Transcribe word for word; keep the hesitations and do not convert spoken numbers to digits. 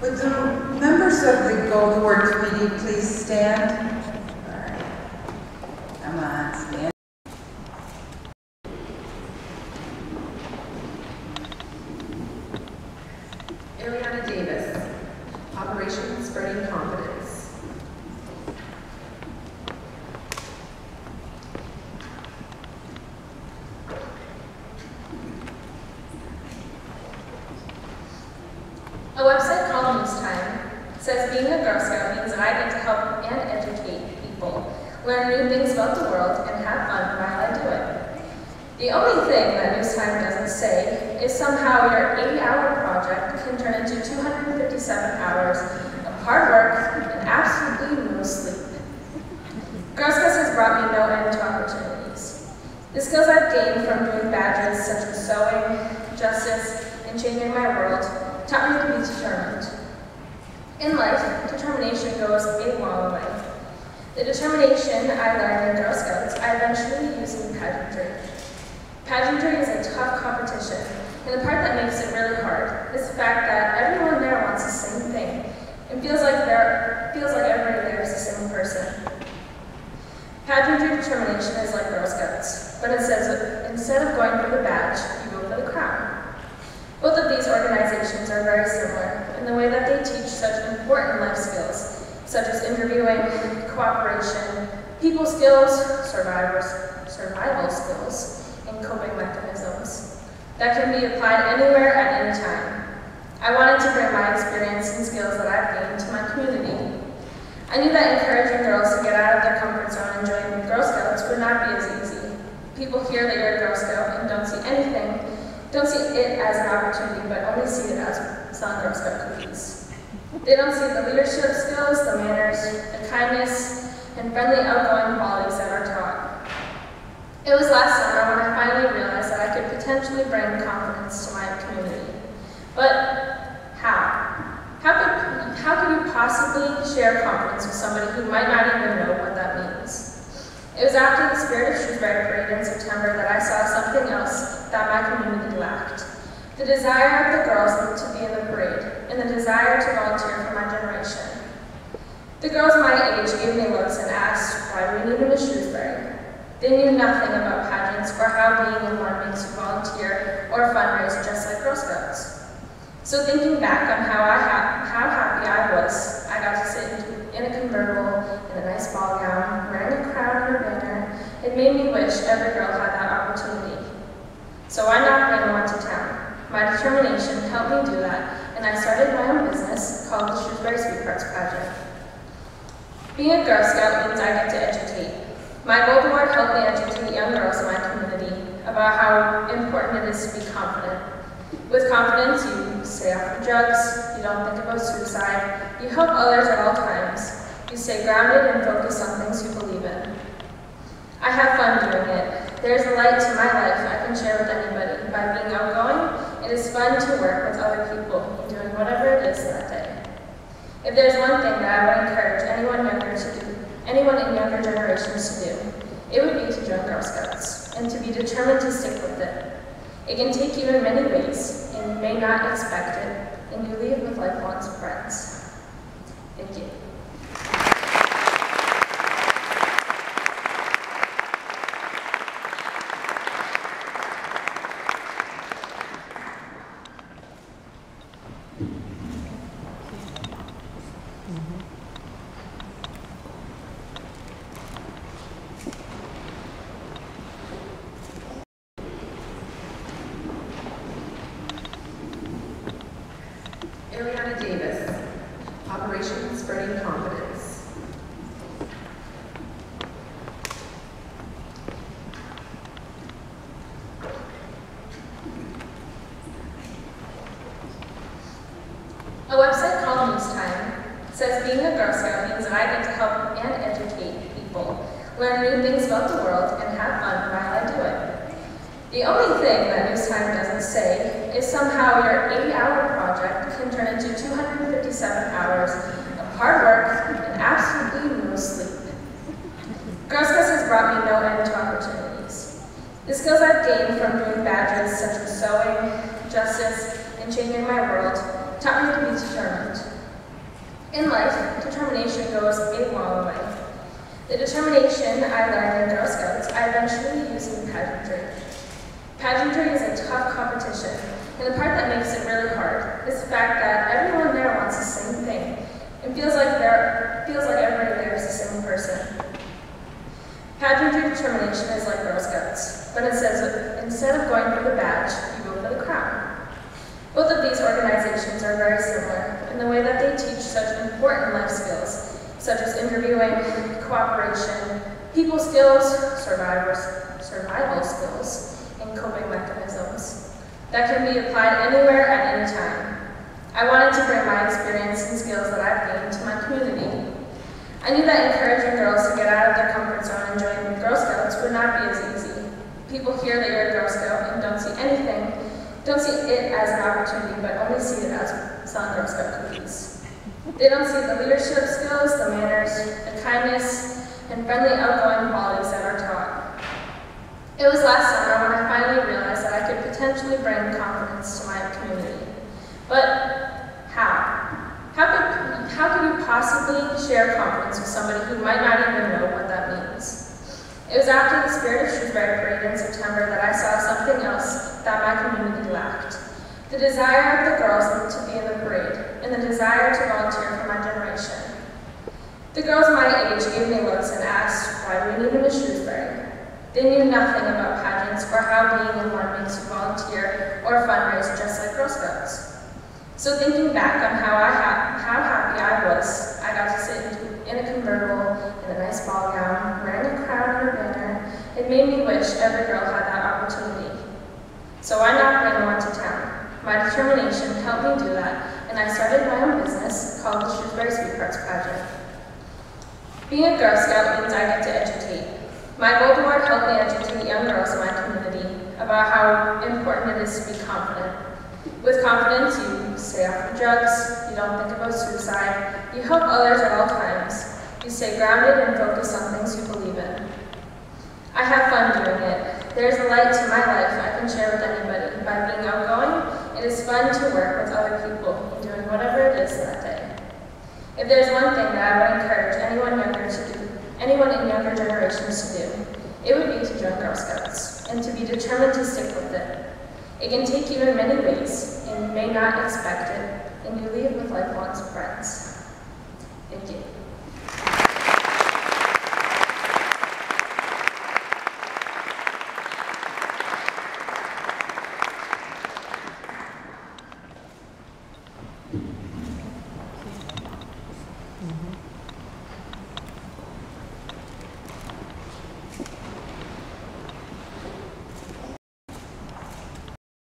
Would the members of the Gold Award Committee please stand? All right. Come on, stand. Ariana Davis, Operation Spreading Confidence. A website called News Time says being a Girl Scout means that I get to help and educate people, learn new things about the world, and have fun while I do it. The only thing that News Time doesn't say is somehow your eighty-hour project can turn into two hundred fifty-seven hours of hard work and absolutely no sleep. Girl Scouts has brought me no end to opportunities. The skills I've gained from doing badges such as sewing, justice, and changing my world taught me to be determined. In life, determination goes a long way. The determination I learned in Girl Scouts, I eventually used in pageantry. Pageantry is a tough competition, and the part that makes it really hard is the fact that everyone there wants the same thing, and feels like there feels like everybody there is the same person. Pageantry determination is like Girl Scouts, but instead of, instead of going for the badge, you go for the crown. Both of these organizations are very similar in the way that they teach such important life skills, such as interviewing, cooperation, people skills, survivors, survival skills, and coping mechanisms that can be applied anywhere at any time. I wanted to bring my experience and skills that I've gained to my community. I knew that encouraging girls to get out of their comfort zone and join Girl Scouts would not be as easy. People hear that you're a Girl Scout and don't see anything Don't see it as an opportunity, but only see it as selling Girl Scout cookies. They don't see the leadership skills, the manners, the kindness, and friendly, outgoing qualities that are taught. It was last summer when I finally realized that I could potentially bring confidence to my community. But how? How could, how could you possibly share confidence with somebody who might not even know what that means? It was after the Spirit of Shrewsbury parade in September that I saw something else that my community lacked. The desire of the girls to be in the parade, and the desire to volunteer for my generation. The girls my age gave me looks and asked, why do we need them in Shrewsbury? They knew nothing about pageants or how being in one makes you volunteer or fundraise just like Girl Scouts. So thinking back on how, I ha how happy I was, I got to sit in a convertible in a nice ball gown, wearing a crown and a banner. It made me wish every girl had that opportunity. So I knocked my one to town. My determination helped me do that, and I started my own business called the Shrewsbury Sweethearts Pageant. Being a Girl Scout means I get to educate. My Gold Award helped me educate young girls in my community about how important it is to be confident. With confidence, you stay off of drugs, you don't think about suicide, you help others at all times, you stay grounded and focus on things you believe in. I have fun doing it. There's a light to my life I can share with anybody. By being outgoing, it is fun to work with other people in doing whatever it is that day. If there's one thing that I would encourage anyone younger to do, anyone in younger generations to do, it would be to join Girl Scouts and to be determined to stick with it. It can take you in many ways, and you may not expect it, and you leave with lifelong friends. Thank you. Ariana Davis, Operation Spreading Confidence. A website called News Time says being a Girl Scout means that I get to help and educate people, learn new things about the world, and have fun while I do it. The only thing that News Time doesn't say is somehow your eighty-hour project can turn into two hundred fifty-seven hours of hard work and absolutely no sleep. Girl Scouts has brought me no end to opportunities. The skills I've gained from doing badges such as sewing, justice, and changing my world taught me to be determined. In life, determination goes a long way. The determination I learned in Girl Scouts, I eventually used in pageantry. Pageantry is a tough competition, and the part that makes it really hard is the fact that everyone there wants the same thing, and feels like they're, feels like everybody there is the same person. Pageantry determination is like Girl Scouts, but instead of, instead of going for the badge, you go for the crown. Both of these organizations are very similar in the way that they teach such important life skills, such as interviewing, cooperation, people skills, survivors, survival skills, and coping mechanisms that can be applied anywhere at any time. I wanted to bring my experience and skills that I've gained to my community. I knew that encouraging girls to get out of their comfort zone and join Girl Scouts would not be as easy. People hear that you're a Girl Scout and don't see anything, don't see it as an opportunity, but only see it as selling Girl Scout cookies. They don't see the leadership skills, the manners, the kindness, and friendly, outgoing qualities that are taught. It was last summer when I finally realized that I could potentially bring confidence to my community. But how? How could, how could you possibly share confidence with somebody who might not even know what that means? It was after the Spirit of Shrewsbury Parade in September that I saw something else that my community lacked. The desire of the girls to be in the parade, and the desire to volunteer for my generation. The girls my age gave me looks and asked, why do we need a Miss Shrewsbury? They knew nothing about pageants or how being in one makes you volunteer or fundraise just like Girl Scouts. So thinking back on how, I ha how happy I was, I got to sit in a convertible in a nice ball gown, wearing a crown and a banner. It made me wish every girl had that opportunity. So why not bring one to town? My determination helped me do that, and I started my own business called the Shrewsbury Sweethearts Pageant. Being a Girl Scout means I get to educate. My Gold Award helped me educate young girls in my community about how important it is to be confident. With confidence, you stay off of drugs, you don't think about suicide, you help others at all times, you stay grounded and focused on things you believe in. I have fun doing it. There's a light to my life I can share with anybody. By being outgoing, it is fun to work with other people in doing whatever it is that day. If there's one thing that I would encourage anyone younger to do, anyone in younger generations to do, it would be to join Girl Scouts and to be determined to stick with it. It can take you in many ways, and you may not expect it, and you leave with lifelong friends. Thank you. Mm-hmm.